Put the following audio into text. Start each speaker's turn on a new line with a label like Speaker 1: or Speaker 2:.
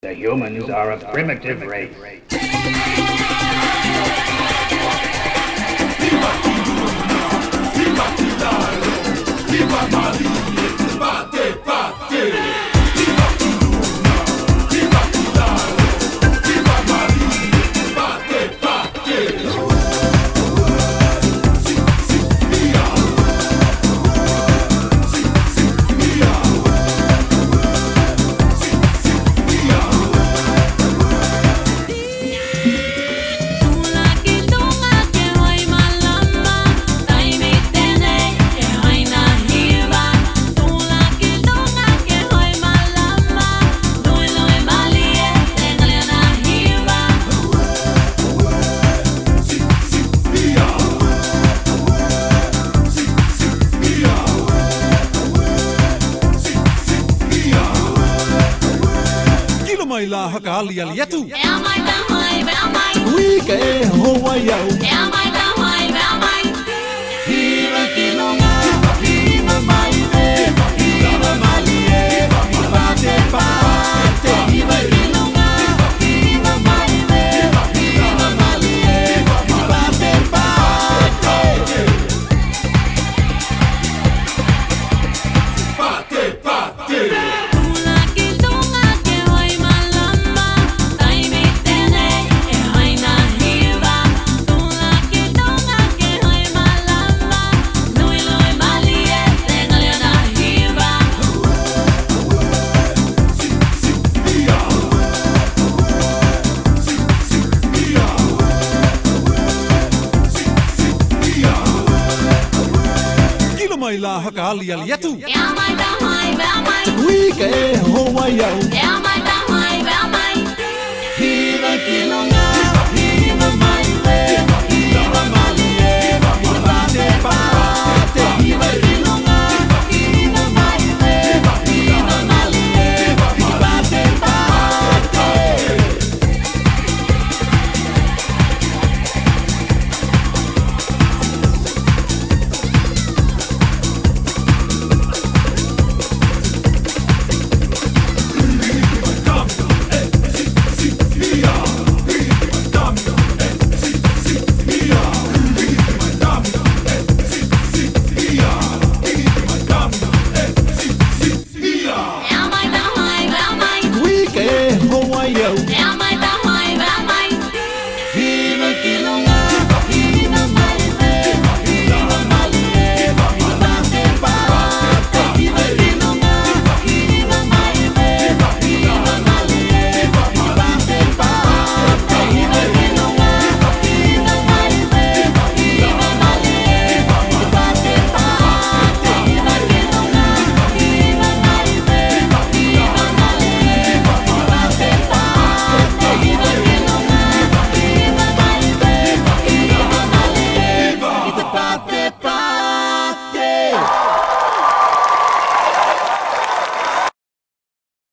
Speaker 1: The humans are a primitive race.
Speaker 2: La hakali al yetu.
Speaker 3: We ke Hawaii.
Speaker 2: Hira kilonga, hira maile, hira malie, bate bate. Hira kilonga, hira maile, hira malie, bate bate. Bate bate. La hakali al yetu.
Speaker 3: We ke Hawaii.
Speaker 2: Hira kilonga.